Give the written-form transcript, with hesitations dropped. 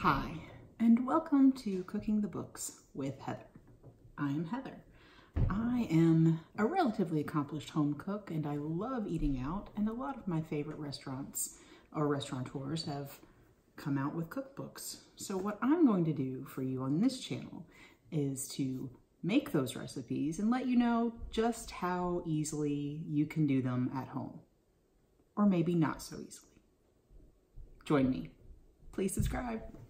Hi, and welcome to Cooking the Books with Heather. I am Heather. I am a relatively accomplished home cook, and I love eating out, and a lot of my favorite restaurants or restaurateurs have come out with cookbooks. So what I'm going to do for you on this channel is to make those recipes and let you know just how easily you can do them at home, or maybe not so easily. Join me. Please subscribe.